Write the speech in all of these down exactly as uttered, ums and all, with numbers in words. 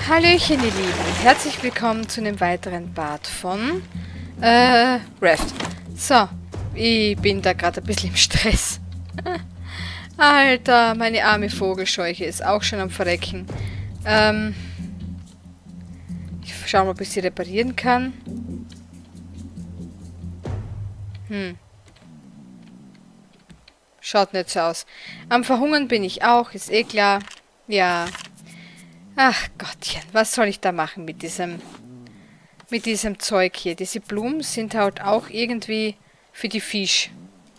Hallöchen, ihr Lieben. Herzlich willkommen zu einem weiteren Part von äh, Raft. So, ich bin da gerade ein bisschen im Stress. Alter, meine arme Vogelscheuche ist auch schon am Verrecken. Ähm, ich schau mal, ob ich sie reparieren kann. Hm. Schaut nicht so aus. Am Verhungern bin ich auch, ist eh klar. Ja. Ach Gottchen, was soll ich da machen mit diesem mit diesem Zeug hier? Diese Blumen sind halt auch irgendwie für die Fisch.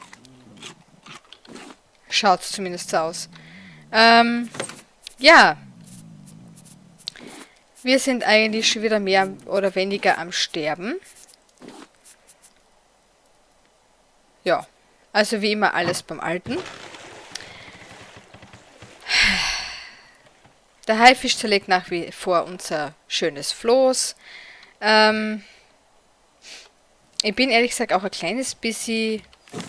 Schaut zumindest so aus. Ähm, ja. Wir sind eigentlich schon wieder mehr oder weniger am Sterben. Ja. Also wie immer alles beim Alten. Der Haifisch zerlegt nach wie vor unser schönes Floß. Ähm, ich bin ehrlich gesagt auch ein kleines bisschen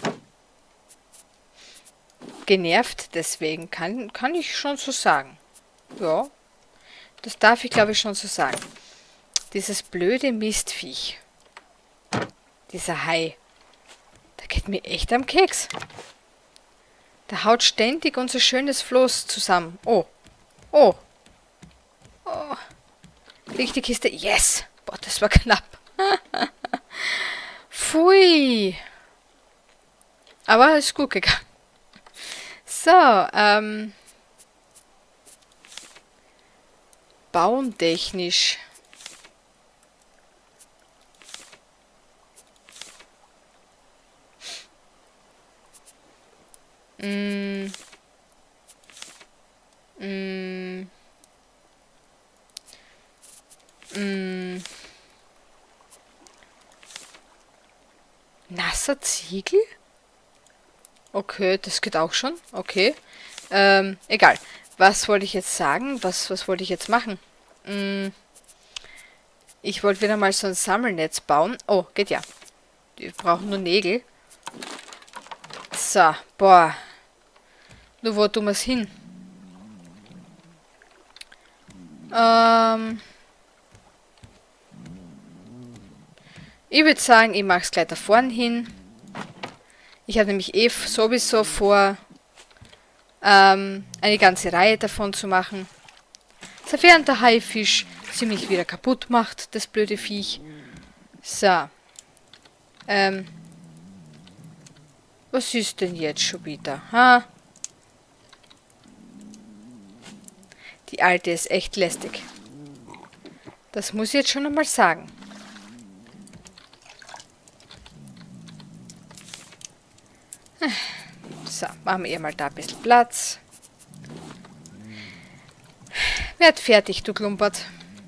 genervt, deswegen kann, kann ich schon so sagen. Ja, das darf ich glaube ich schon so sagen. Dieses blöde Mistviech. Dieser Hai. Der geht mir echt am Keks. Der haut ständig unser schönes Floß zusammen. Oh. Oh. Oh. Liegt die Kiste? Yes! Boah, das war knapp. Pfui. Aber ist gut gegangen. So, ähm. Bauentechnisch. Mm. Mm. Mm. Nasser Ziegel? Okay, das geht auch schon. Okay. Ähm, egal. Was wollte ich jetzt sagen? Was, was wollte ich jetzt machen? Mm. Ich wollte wieder mal so ein Sammelnetz bauen. Oh, geht ja. Wir brauchen nur Nägel. So, boah. Nur wo tun wir es hin? Ähm... Ich würde sagen, ich mache es gleich da vorne hin. Ich habe nämlich eh sowieso vor, ähm, eine ganze Reihe davon zu machen. Sofern der Haifisch ziemlich wieder kaputt macht, das blöde Viech. So. Ähm. Was ist denn jetzt schon wieder? Ha? Die Alte ist echt lästig. Das muss ich jetzt schon einmal sagen. So, machen wir ihr mal da ein bisschen Platz. Werd fertig, du Klumpert.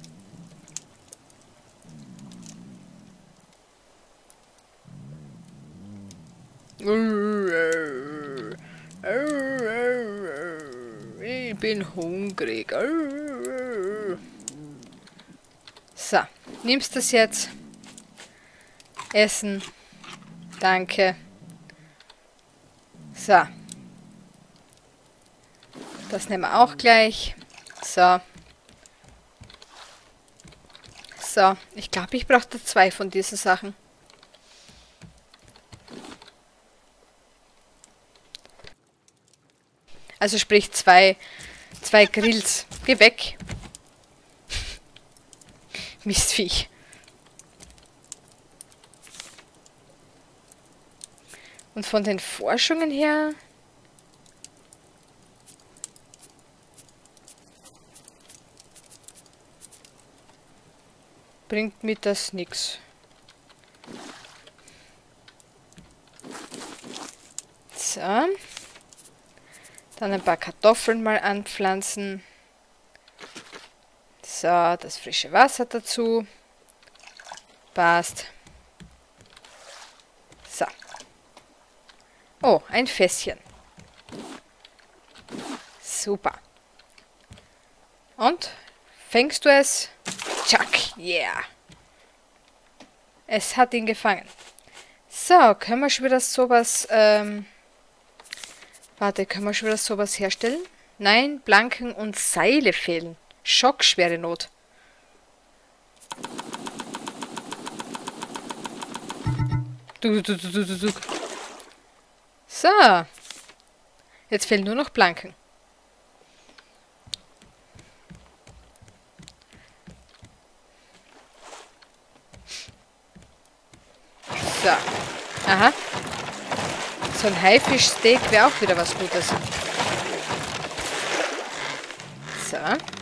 Ich bin hungrig. So, nimmst das jetzt? Essen. Danke. So. Das nehmen wir auch gleich. So. So. Ich glaube, ich brauche da zwei von diesen Sachen. Also sprich zwei, zwei Grills. Geh weg. Mistviech. Und von den Forschungen her... bringt mir das nichts. So. Dann ein paar Kartoffeln mal anpflanzen. So, das frische Wasser dazu. Passt. So. Oh, ein Fässchen. Super. Und? Fängst du es? Chuck, yeah. Es hat ihn gefangen. So, können wir schon wieder sowas, ähm... Warte, können wir schon wieder sowas herstellen? Nein, Planken und Seile fehlen. Schockschwere Not. Du, du, du, du, du, du. So. Jetzt fehlen nur noch Planken. So. Aha. So ein Haifischsteak wäre auch wieder was Gutes. So.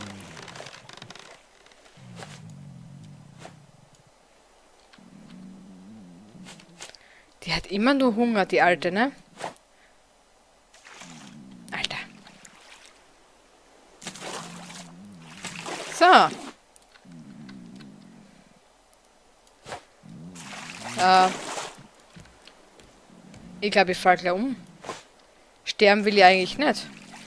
Die hat immer nur Hunger, die Alte, ne? Alter. So. Äh. Ich glaube, ich fall gleich um. Sterben will ich eigentlich nicht.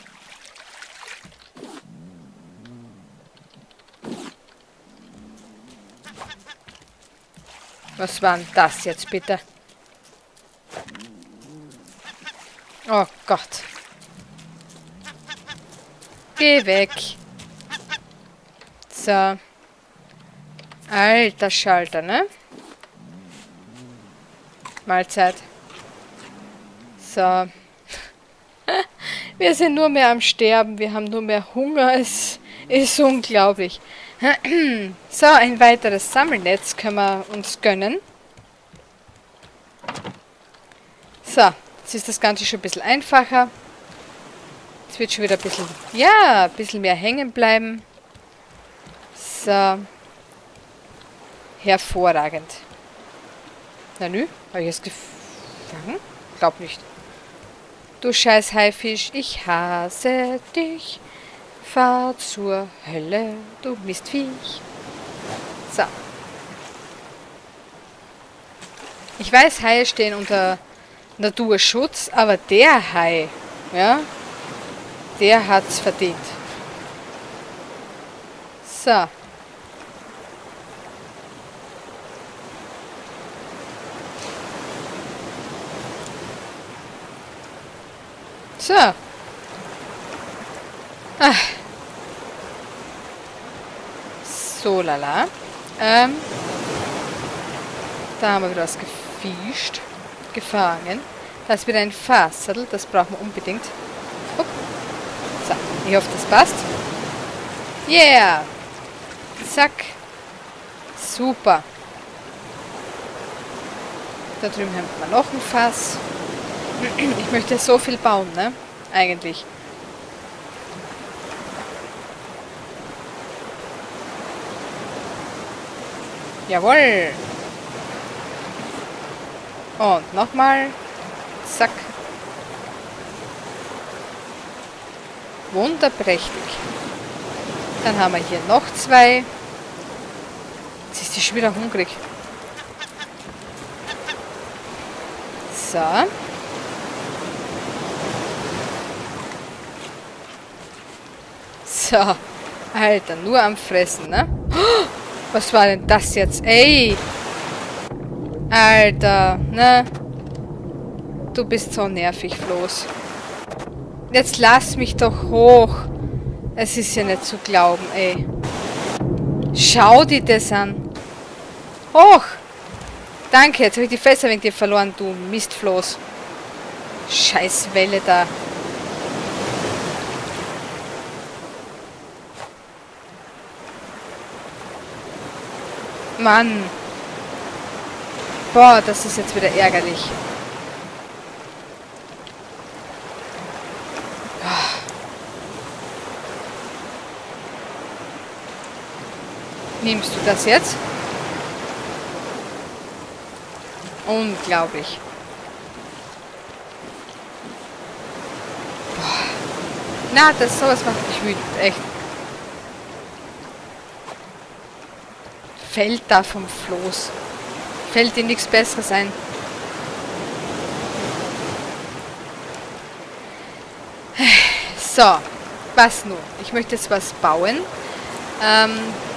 Was war denn das jetzt bitte? Oh Gott. Geh weg. So. Alter Schalter, ne? Mahlzeit. So. Wir sind nur mehr am Sterben. Wir haben nur mehr Hunger. Es ist unglaublich. So, ein weiteres Sammelnetz können wir uns gönnen. So, jetzt ist das Ganze schon ein bisschen einfacher. Jetzt wird schon wieder ein bisschen, ja, ein bisschen mehr hängen bleiben. So. Hervorragend. Na nü, habe ich es gefangen? Glaub nicht. Du scheiß Haifisch, ich hasse dich. Fahr zur Hölle, du Mistviech. So. Ich weiß, Haie stehen unter Naturschutz, aber der Hai, ja, der hat's verdient. So. So. Ach. So, lala. Ähm. Da haben wir wieder was gefischt. Gefangen. Da ist wieder ein Fassel. Das brauchen wir unbedingt. Upp. So, ich hoffe, das passt. Yeah. Zack. Super. Da drüben haben wir noch ein Fass. Ich möchte so viel bauen, ne? Eigentlich. Jawohl. Und nochmal. Zack. Wunderprächtig. Dann haben wir hier noch zwei. Jetzt ist die schon wieder hungrig. So. So. Alter, nur am Fressen, ne? Oh, was war denn das jetzt? Ey! Alter, ne? Du bist so nervig, Floß. Jetzt lass mich doch hoch. Es ist ja nicht zu glauben, ey. Schau dir das an. Hoch! Danke, jetzt habe ich die Fässer wegen dir verloren, du Mistfloß. Scheiß Welle da. Mann. Boah, das ist jetzt wieder ärgerlich. Nimmst du das jetzt? Unglaublich. Boah. Na, das sowas macht mich wütend, echt. Fällt da vom Floß. Fällt dir nichts Besseres ein. So, was nun? Ich möchte jetzt was bauen. Ähm,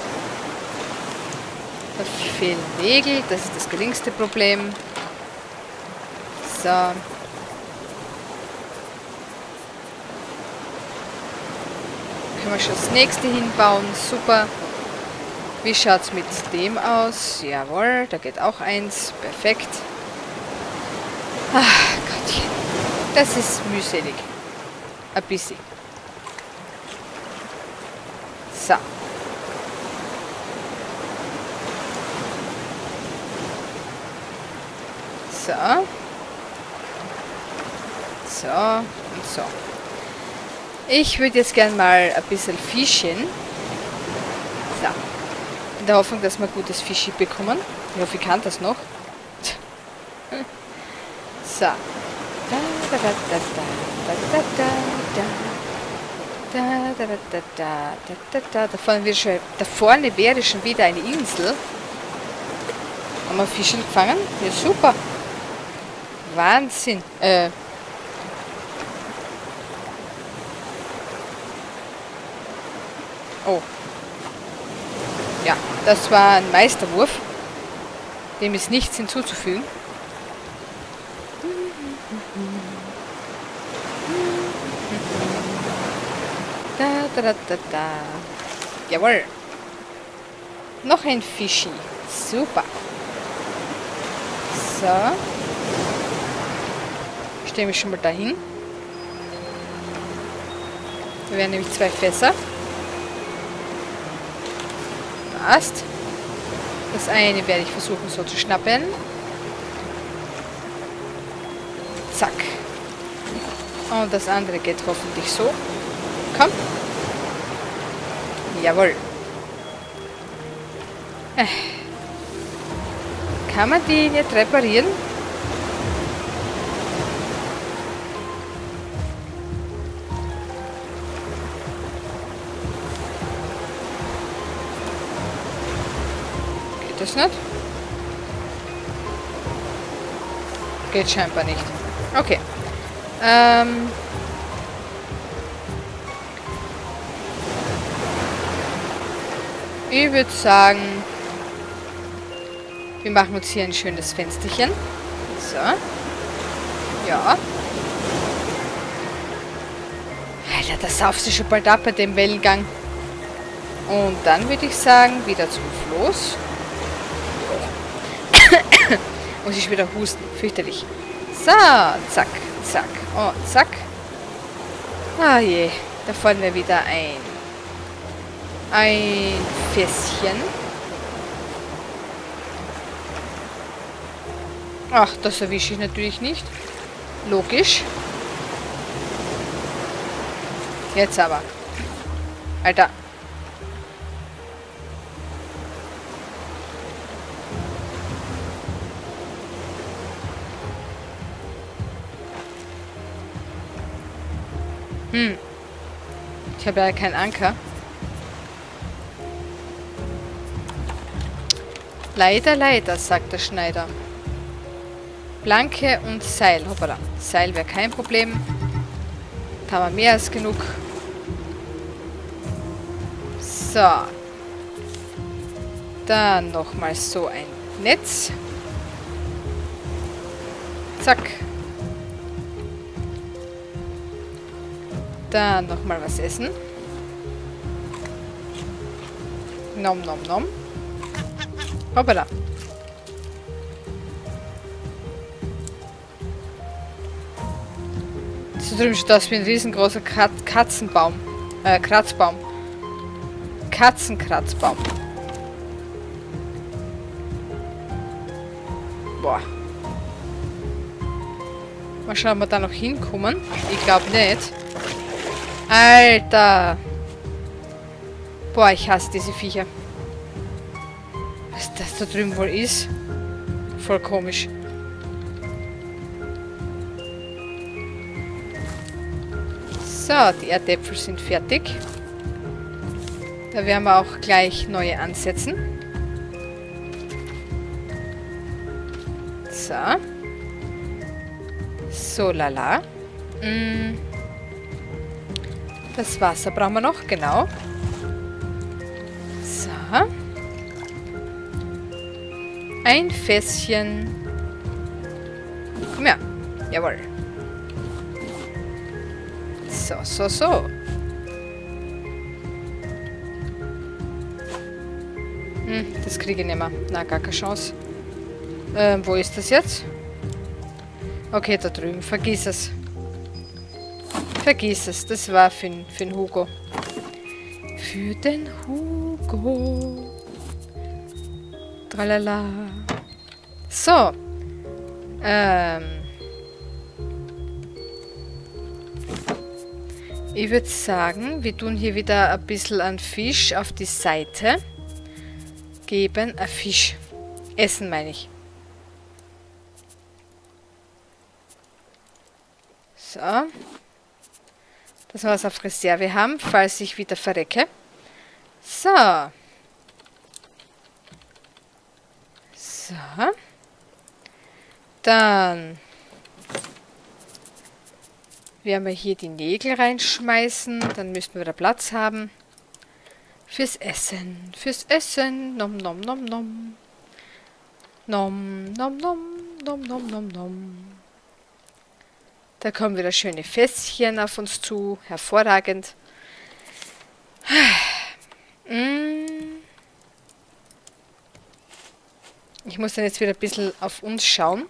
da fehlen Nägel, das ist das geringste Problem. So. Können wir schon das nächste hinbauen. Super. Wie schaut es mit dem aus? Jawohl, da geht auch eins. Perfekt. Ach Gottchen. Das ist mühselig. Ein bisschen. So. So. So und so. Ich würde jetzt gern mal ein bisschen fischen. So. In der Hoffnung, dass wir gutes Fischi bekommen. Ich hoffe, ich kann das noch. So. Da, da, da, da, da, da, da, da, da, da, da, da, da, da, vorne wird schon, da vorne wäre schon wieder eine Insel. Haben wir Fische gefangen? Ja, super. Wahnsinn. Äh. Oh. Ja, das war ein Meisterwurf. Dem ist nichts hinzuzufügen. Da, da, da, da, da. Jawohl. Noch ein Fischi. Super. So. Ich stelle mich schon mal dahin. Da wären nämlich zwei Fässer. Passt. Das eine werde ich versuchen so zu schnappen. Zack. Und das andere geht hoffentlich so. Komm. Jawohl. Äh. Kann man die nicht reparieren? Geht das nicht? Geht scheinbar nicht. Okay. Ähm... Ich würde sagen, wir machen uns hier ein schönes Fensterchen. So. Ja. Alter, das saufst du schon bald ab bei dem Wellengang. Und dann würde ich sagen, wieder zum Floß. Muss ich wieder husten. Fürchterlich. So, zack, zack. Oh, zack. Ah je, da vorne wäre wieder ein Ein Fässchen. Ach, das erwische ich natürlich nicht. Logisch. Jetzt aber. Alter. Hm. Ich habe ja keinen Anker. Leider, leider, sagt der Schneider. Planke und Seil. Hoppala. Seil wäre kein Problem. Da haben wir mehr als genug. So. Dann nochmal so ein Netz. Zack. Dann nochmal was essen. Nom, nom, nom. Hoppala. So drüben steht das wie ein riesengroßer Kat Katzenbaum. Äh, Kratzbaum. Katzenkratzbaum. Boah. Mal schauen, ob wir da noch hinkommen. Ich glaube nicht. Alter. Boah, ich hasse diese Viecher. Was das da drüben wohl ist? Voll komisch. So, die Erdäpfel sind fertig. Da werden wir auch gleich neue ansetzen. So. So, lala. Mm. Das Wasser brauchen wir noch, genau. So. Ein Fässchen. Komm her. Jawohl. So, so, so. Hm, das kriege ich nicht mehr. Na, gar keine Chance. Ähm, wo ist das jetzt? Okay, da drüben. Vergiss es. Vergiss es. Das war für, für den Hugo. Für den Hugo. Tralala. So. Ähm. Ich würde sagen, wir tun hier wieder ein bisschen an Fisch auf die Seite. Geben. Ein Fisch. Essen meine ich. So. Dass wir was auf Reserve haben, falls ich wieder verrecke. So. So. Dann werden wir hier die Nägel reinschmeißen. Dann müssten wir da Platz haben. Fürs Essen. Fürs Essen. Nom nom nom nom. Nom nom nom nom nom nom nom. Da kommen wieder schöne Fässchen auf uns zu. Hervorragend. Ich muss dann jetzt wieder ein bisschen auf uns schauen.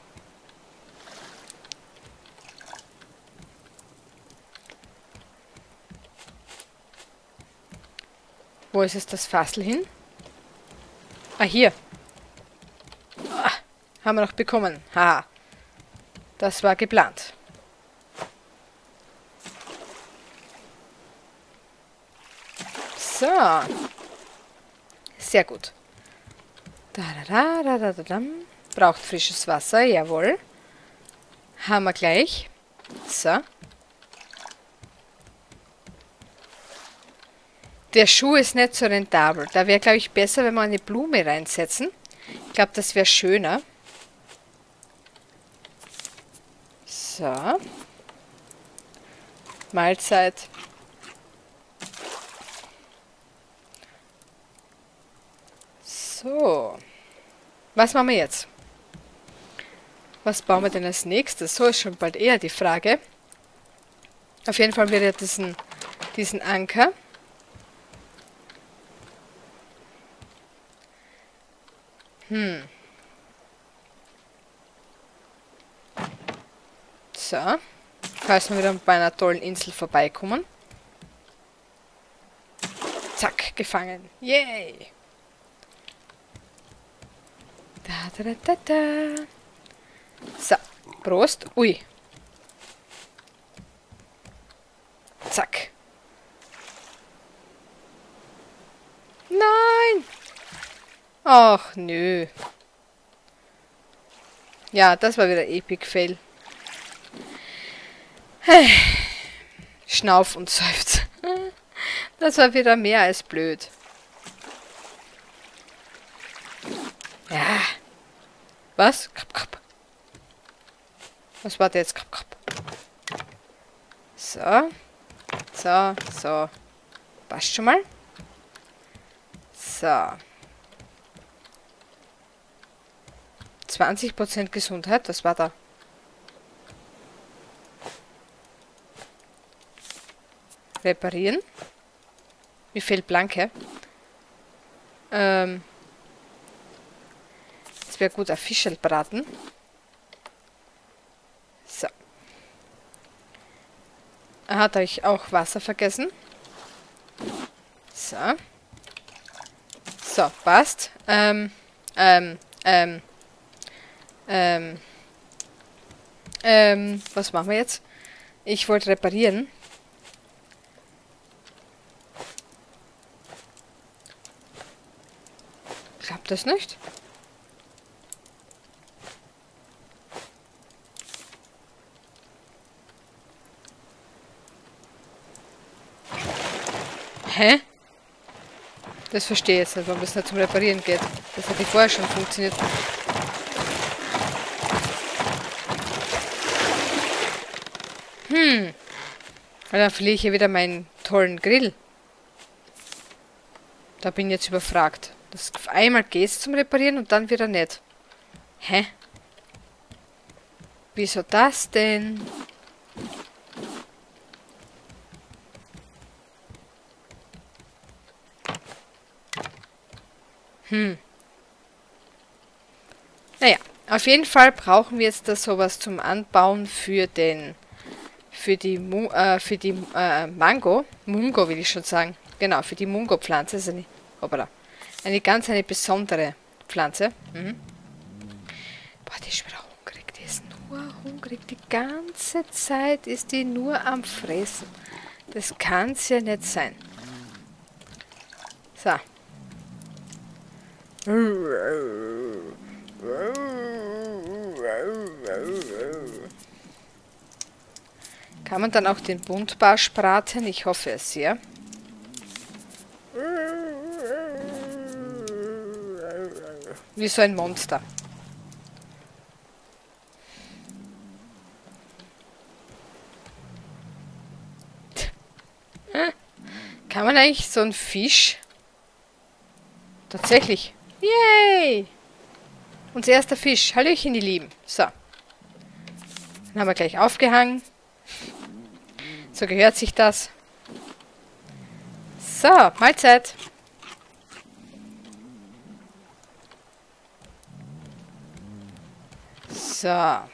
Wo ist es das Fassel hin? Ah, hier. Ah, haben wir noch bekommen. Haha. Das war geplant. So. Sehr gut. Da, da, da, da, da, da. Braucht frisches Wasser, jawohl. Haben wir gleich. So. Der Schuh ist nicht so rentabel. Da wäre, glaube ich, besser, wenn wir eine Blume reinsetzen. Ich glaube, das wäre schöner. So. Mahlzeit. So. Was machen wir jetzt? Was bauen wir denn als nächstes? So ist schon bald eher die Frage. Auf jeden Fall wieder diesen, diesen Anker. Hm. So. Falls wir wieder bei einer tollen Insel vorbeikommen. Zack, gefangen. Yay! Da, da, da, da. So, Prost. Ui. Zack. Nein! Ach, nö. Ja, das war wieder Epic Fail. Schnauf und seufz. Das war wieder mehr als blöd. Ja. Was? Krab, krab. Was war der jetzt? Krab, krab. So. So, so. Passt schon mal. So. zwanzig Prozent Gesundheit, das war da. Reparieren. Mir fehlt Blanke. Ähm. Es wäre gut, ein Fischel braten. So. Aha, da habe ich auch Wasser vergessen. So. So, passt. Ähm, ähm, ähm, ähm, ähm, was machen wir jetzt? Ich wollte reparieren. Klappt das nicht? Hä? Das verstehe ich jetzt nicht, warum das nicht zum Reparieren geht. Das hat ja vorher schon funktioniert. Hm. Weil dann verliere ich hier wieder meinen tollen Grill. Da bin ich jetzt überfragt. Das einmal geht es zum Reparieren und dann wieder nicht. Hä? Wieso das denn? Hm. Naja, Auf jeden Fall brauchen wir jetzt da sowas zum Anbauen für den, für die, Mu, äh, für die äh, Mango, Mungo will ich schon sagen, genau, für die Mungo-Pflanze, ist eine, hoppala, eine ganz eine besondere Pflanze. Mhm. Boah, die ist schon wieder hungrig, die ist nur hungrig, die ganze Zeit ist die nur am Fressen. Das kann's ja nicht sein. So. Kann man dann auch den Buntbarsch braten? Ich hoffe es sehr. Wie so ein Monster. Kann man eigentlich so einen Fisch... Tatsächlich. Yay! Unser erster Fisch. Hallöchen, die Lieben. So. Dann haben wir gleich aufgehangen. So gehört sich das. So, Mahlzeit. So. Da,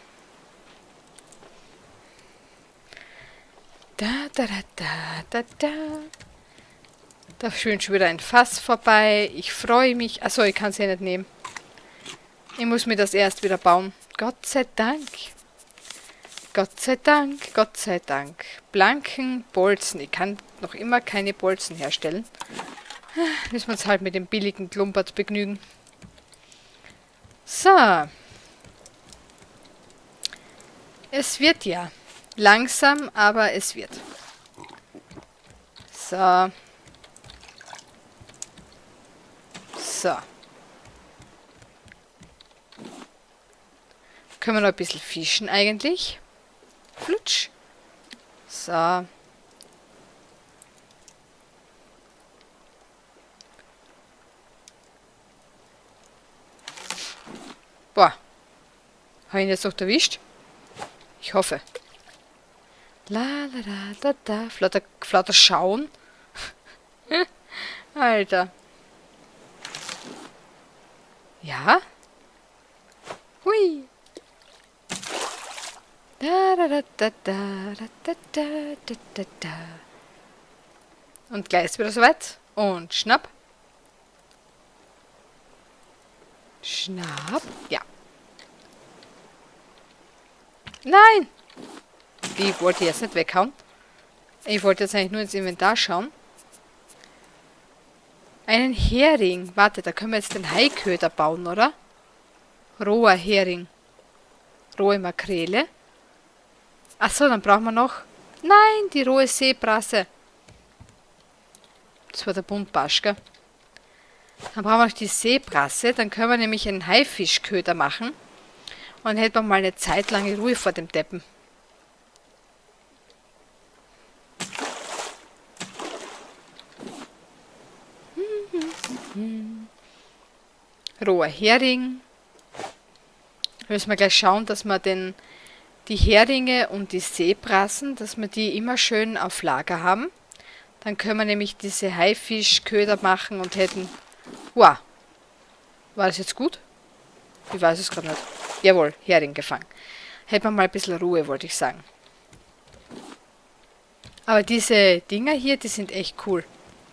da, da, da, da, da. Da schwimmt schon wieder ein Fass vorbei. Ich freue mich. Achso, ich kann es ja nicht nehmen. Ich muss mir das erst wieder bauen. Gott sei Dank. Gott sei Dank, Gott sei Dank. Blanken Bolzen. Ich kann noch immer keine Bolzen herstellen. Müssen wir uns halt mit dem billigen Klumpert begnügen. So. Es wird ja. Langsam, aber es wird. So. So. Können wir noch ein bisschen fischen eigentlich. Flutsch. So. Boah. Habe ich ihn jetzt noch erwischt? Ich hoffe. La la la da da. Flotter, flotter Schauen. Alter. Ja? Hui. Da, da, da, da, da, da, da, da, da, da. Und gleich ist wieder soweit. Und schnapp. Schnapp. Ja. Nein! Die wollte ich jetzt nicht weghauen. Ich wollte jetzt eigentlich nur ins Inventar schauen. Einen Hering. Warte, da können wir jetzt den Haiköder bauen, oder? Roher Hering. Rohe Makrele. Achso, dann brauchen wir noch... Nein, die rohe Seebrasse. Das war der Buntbarsch, gell? Dann brauchen wir noch die Seebrasse. Dann können wir nämlich einen Haifischköder machen. Und dann hätten wir mal eine Zeit lange Ruhe vor dem Deppen. Roher Hering. Da müssen wir gleich schauen, dass wir den, die Heringe und die Seebrassen, dass wir die immer schön auf Lager haben. Dann können wir nämlich diese Haifischköder machen und hätten... Wow. War das jetzt gut? Ich weiß es gerade nicht. Jawohl, Hering gefangen. Hätten wir mal ein bisschen Ruhe, wollte ich sagen. Aber diese Dinger hier, die sind echt cool.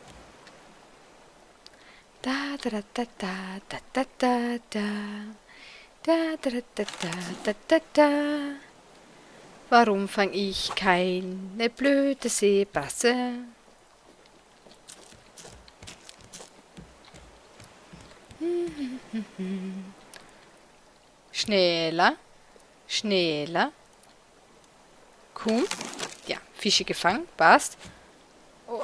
Da, da, da, da, da, da, da, da. Da, da, da, da, da, da, da. Warum fange ich keine blöde Seebrasse? Schneller, schneller. Kuh. Ja, Fische gefangen, passt. Oh.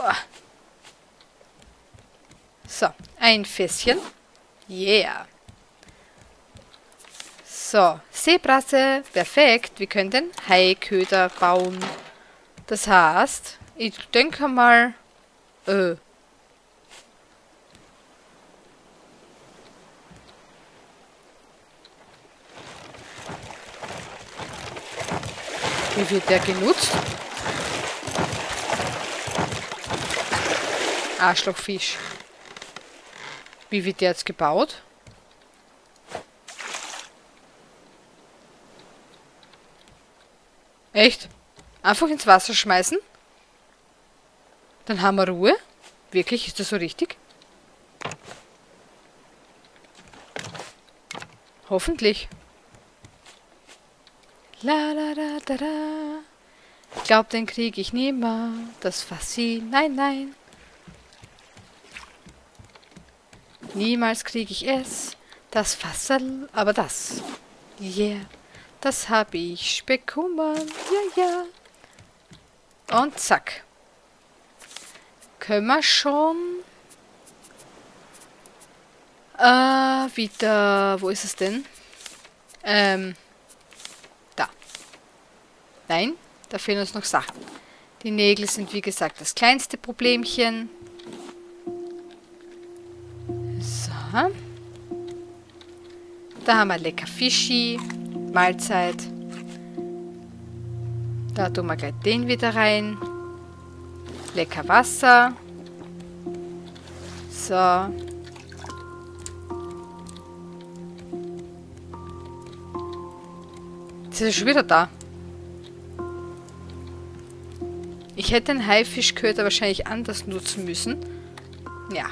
So, ein Fässchen. Yeah. So, Seebrasse, perfekt. Wir können den Haiköder bauen. Das heißt, ich denke mal, äh, wie wird der genutzt? Arschlochfisch. Wie wird der jetzt gebaut? Echt? Einfach ins Wasser schmeißen? Dann haben wir Ruhe? Wirklich? Ist das so richtig? Hoffentlich. La la da da da. Ich glaub, den krieg ich nimmer. Das Fassin. Nein, nein. Niemals krieg ich es. Das Fasserl. Aber das. Yeah. Das hab ich bekommen. Ja, ja. Und zack. Können wir schon äh, wieder, wo ist es denn? Ähm, da. Nein, da fehlen uns noch Sachen. Die Nägel sind wie gesagt das kleinste Problemchen. So. Da haben wir lecker Fischi, Mahlzeit. Da tun wir gleich den wieder rein. Lecker Wasser. So. Jetzt ist er schon wieder da. Ich hätte den Haifischköder wahrscheinlich anders nutzen müssen. Ja.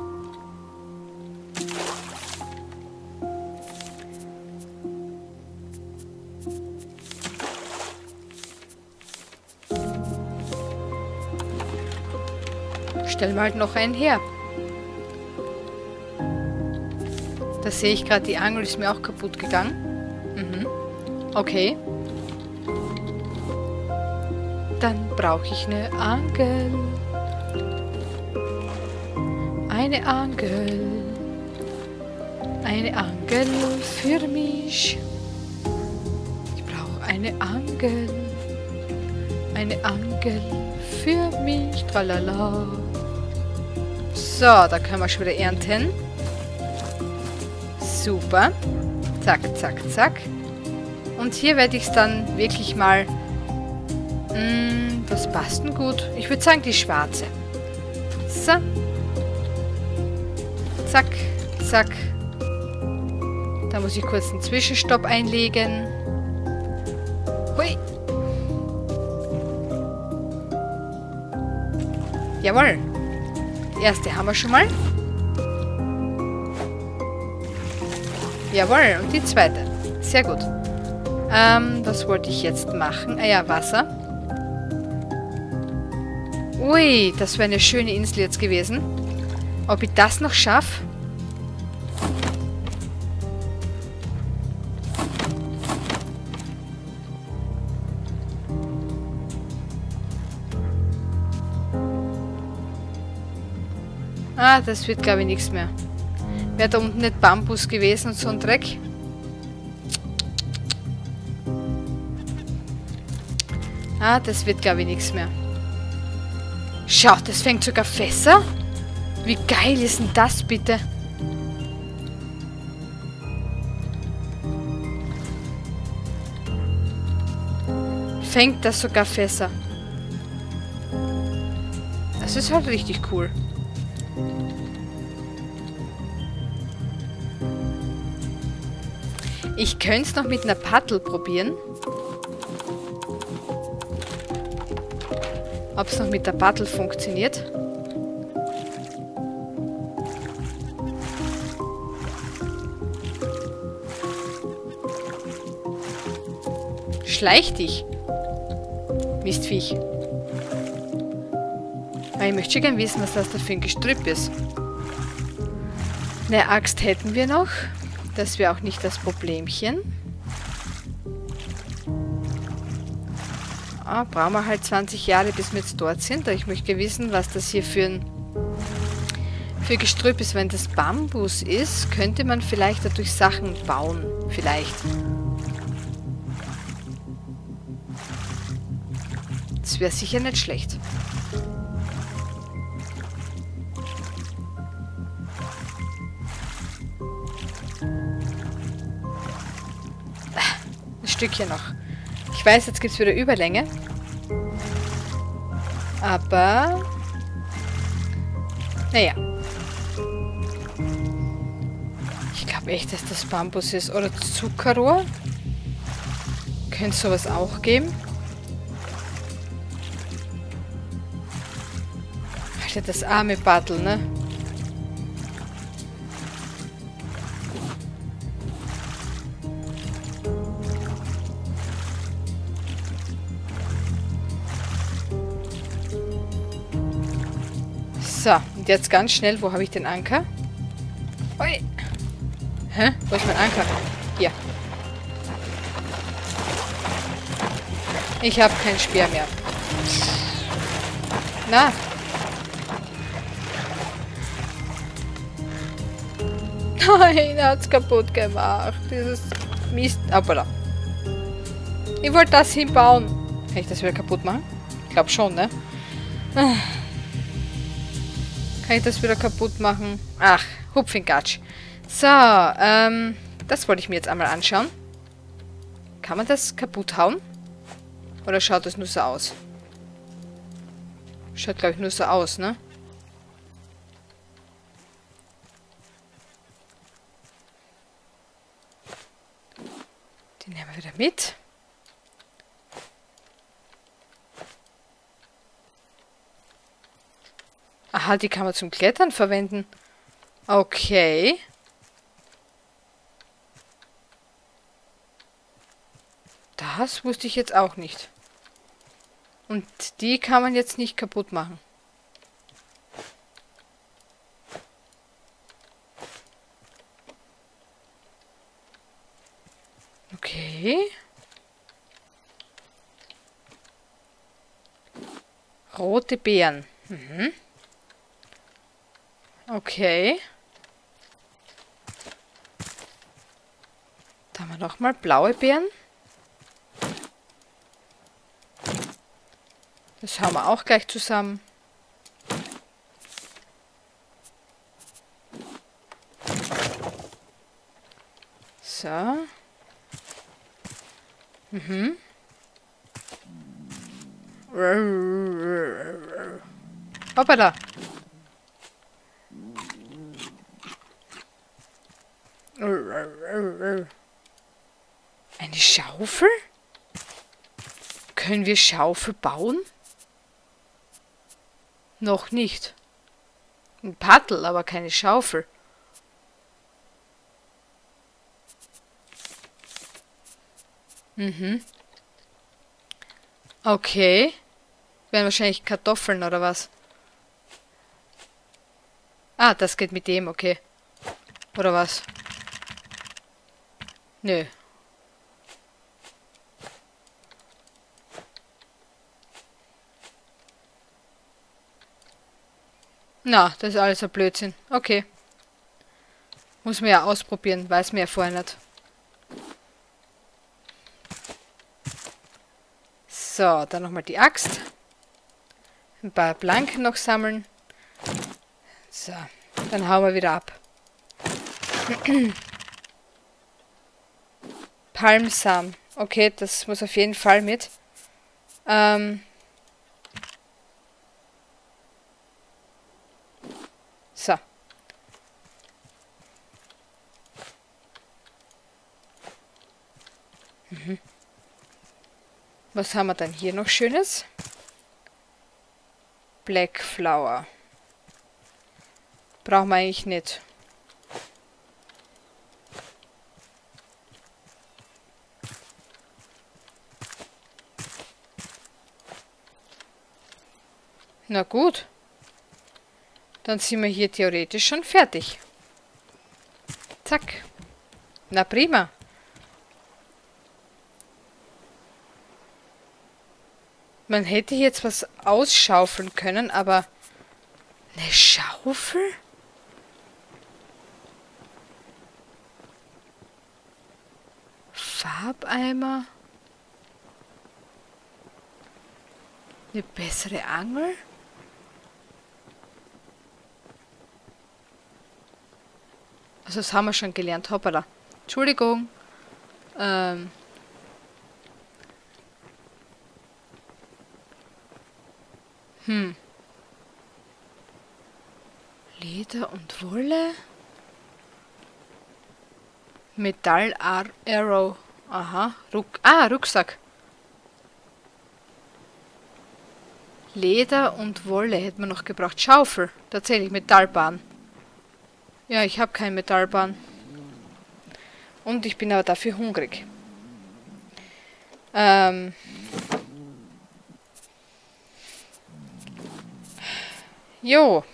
Stellen wir halt noch einen her. Da sehe ich gerade, die Angel ist mir auch kaputt gegangen. Mhm. Okay. Dann brauche ich eine Angel. Eine Angel. Eine Angel für mich. Ich brauche eine Angel. Eine Angel für mich. Tralala. So, da können wir schon wieder ernten. Super. Zack, zack, zack. Und hier werde ich es dann wirklich mal... Mh, was passt denn gut? Ich würde sagen, die schwarze. So. Zack, zack. Da muss ich kurz einen Zwischenstopp einlegen. Hui. Jawohl. Die erste haben wir schon mal. Jawohl, und die zweite. Sehr gut. Ähm, was wollte ich jetzt machen? Ah ja, Wasser. Ui, das wäre eine schöne Insel jetzt gewesen. Ob ich das noch schaffe? Ah, das wird, glaube ich, nichts mehr. Wäre da unten nicht Bambus gewesen und so ein Dreck? Ah, das wird, glaube ich, nichts mehr. Schau, das fängt sogar Fässer. Wie geil ist denn das, bitte? Fängt das sogar Fässer. Das ist halt richtig cool. Ich könnte es noch mit einer Paddel probieren. Ob es noch mit der Paddel funktioniert. Schleich dich. Mistviech. Aber ich möchte schon gerne wissen, was das da für ein Gestrüpp ist. Eine Axt hätten wir noch. Das wäre auch nicht das Problemchen. Ah, brauchen wir halt zwanzig Jahre, bis wir jetzt dort sind. Ich möchte wissen, was das hier für ein für Gestrüpp ist. Wenn das Bambus ist, könnte man vielleicht dadurch Sachen bauen. Vielleicht. Das wäre sicher nicht schlecht. Ein Stückchen noch. Ich weiß, jetzt gibt es wieder Überlänge. Aber... Naja. Ich glaube echt, dass das Bambus ist. Oder Zuckerrohr. Könnte es sowas auch geben. Alter, das arme Bartel, ne? So, und jetzt ganz schnell, wo habe ich den Anker? Ui. Hä? Wo ist mein Anker? Hier. Ich habe kein Speer mehr. Na? Nein, er hat's kaputt gemacht. Dieses Mist. Hoppala. Ich wollte das hinbauen. Kann ich das wieder kaputt machen? Ich glaube schon, ne? Kann ich das wieder kaputt machen? Ach, Hupfingatsch. So, ähm, das wollte ich mir jetzt einmal anschauen. Kann man das kaputt hauen? Oder schaut das nur so aus? Schaut, glaube ich, nur so aus, ne? Die nehmen wir wieder mit. Aha, die kann man zum Klettern verwenden. Okay. Das wusste ich jetzt auch nicht. Und die kann man jetzt nicht kaputt machen. Okay. Rote Beeren. Mhm. Okay. Da haben wir nochmal blaue Beeren. Das haben wir auch gleich zusammen. So. Mhm. Hoppala. Eine Schaufel? Können wir Schaufel bauen? Noch nicht. Ein Paddel, aber keine Schaufel. Mhm. Okay. Wären wahrscheinlich Kartoffeln oder was? Ah, das geht mit dem, okay. Oder was? Nö. Na, das ist alles ein Blödsinn. Okay. Muss man ja ausprobieren, weiß man ja vorher nicht. So, dann nochmal die Axt. Ein paar Planken noch sammeln. So, dann hauen wir wieder ab. Palmsamen. Okay, das muss auf jeden Fall mit. Ähm... So. Mhm. Was haben wir dann hier noch Schönes? Black Flower. Brauchen wir eigentlich nicht. Na gut. Dann sind wir hier theoretisch schon fertig. Zack. Na prima. Man hätte jetzt was ausschaufeln können, aber... Eine Schaufel? Farbeimer? Eine bessere Angel? Also das haben wir schon gelernt, hoppala. Entschuldigung. Ähm... Hm. Leder und Wolle. Metall Ar Arrow. Aha. Ruck ah, Rucksack. Leder und Wolle hätten wir noch gebraucht. Schaufel. Tatsächlich, Metallbahn. Ja, ich habe keine Metallbahn. Und ich bin aber dafür hungrig. Ähm... Jo.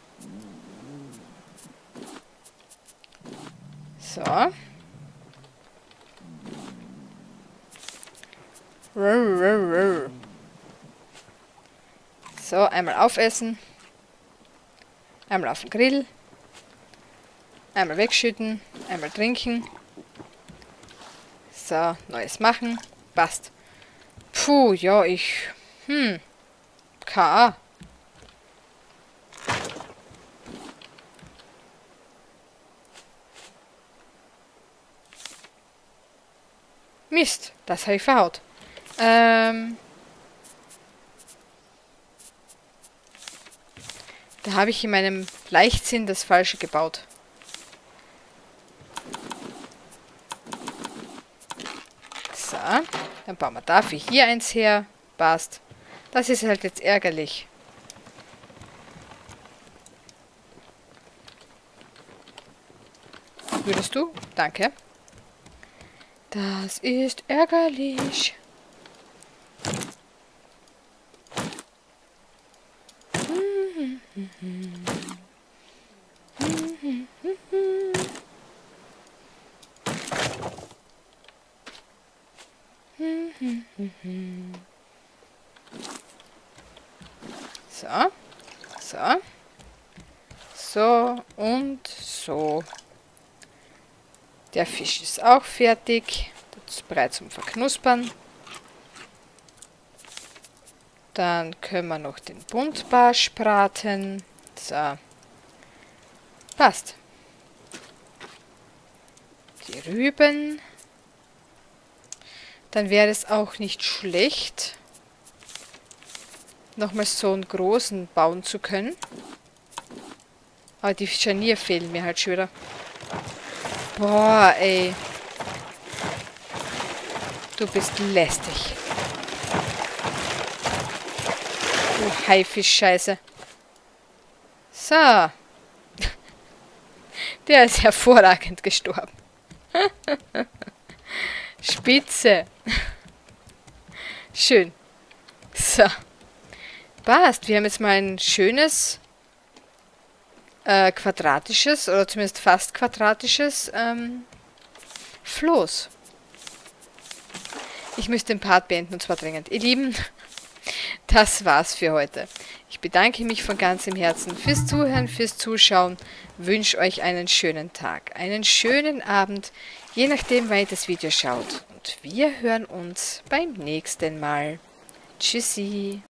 So. So, einmal aufessen. Einmal auf den Grill. Einmal wegschütten. Einmal trinken. So, neues machen. Passt. Puh, ja, ich... Hm. K. Mist, das habe ich verhaut. Ähm... Da habe ich in meinem Leichtsinn das Falsche gebaut. So, dann bauen wir dafür hier eins her. Passt. Das ist halt jetzt ärgerlich. Würdest du? Danke. Das ist ärgerlich. So. So. So und so. Der Fisch ist auch fertig. Das ist bereit zum Verknuspern. Dann können wir noch den Buntbarsch braten. So. Passt. Die Rüben. Dann wäre es auch nicht schlecht, nochmal so einen großen bauen zu können. Aber die Scharnier fehlen mir halt schon wieder. Boah, ey. Du bist lästig. Du Haifisch-Scheiße. So. Der ist hervorragend gestorben. Spitze. Schön. So. Passt. Wir haben jetzt mal ein schönes äh, quadratisches, oder zumindest fast quadratisches ähm, Floß. Ich müsste den Part beenden, und zwar dringend. Ihr Lieben, das war's für heute. Ich bedanke mich von ganzem Herzen fürs Zuhören, fürs Zuschauen. Wünsche euch einen schönen Tag, einen schönen Abend, je nachdem, wann ihr das Video schaut. Und wir hören uns beim nächsten Mal. Tschüssi.